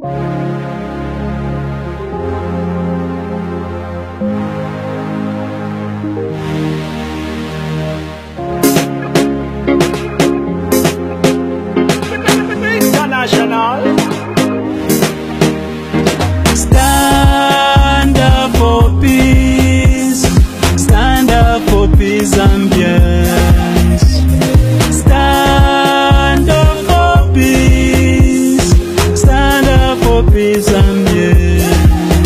Stand up for peace. Stand up for peace ambience. Stand up for peace. Stand up for peace ambience.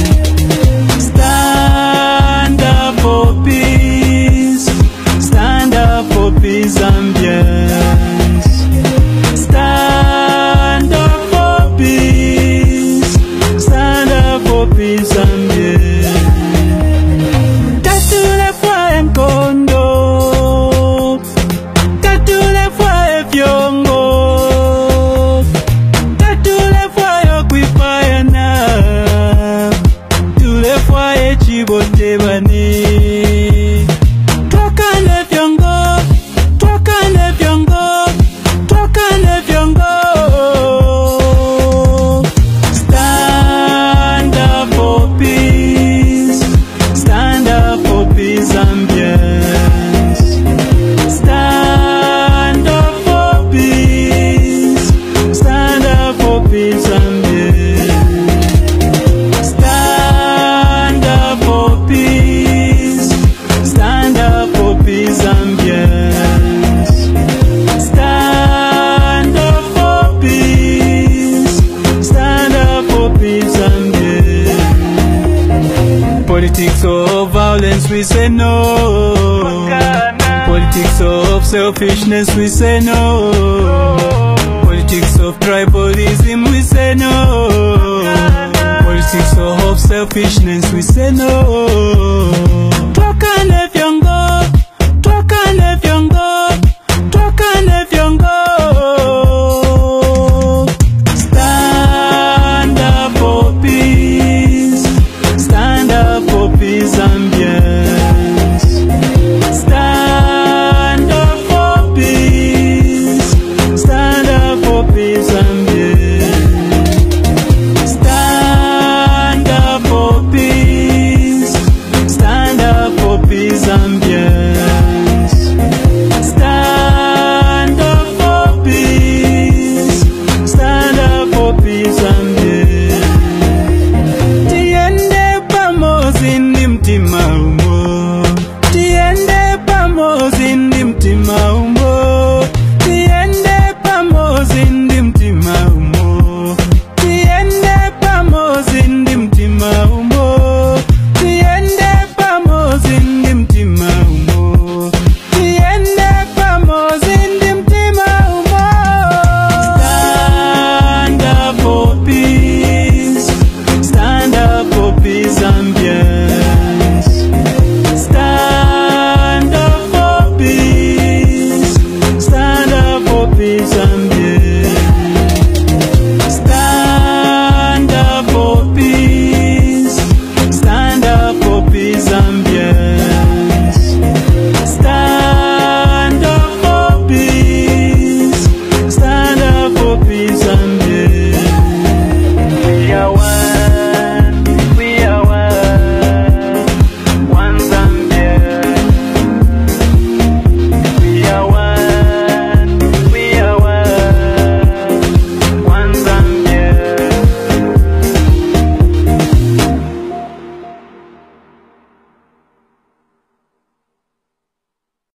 Stand up for peace. Stand up for peace ambience. Stand up for peace. Stand up for peace ambience. Tatule fwa mkondo, tatule fwa fyongo, tatule fwa yokwifayana, tule fwa echibote bani. Twakane fyongo, twakane fyongo, twakane fyongo. Stand up for peace. Stand up for peace ambience. Stand up for peace. Stand up for peace ambience. Stand up for peace. Stand up for peace ambience. Stand up for peace. Stand up for peace ambience. Politics of violence, we say no. Politics of selfishness, we say no. Politics of tribalism, we say no. Politics of selfishness, we say no.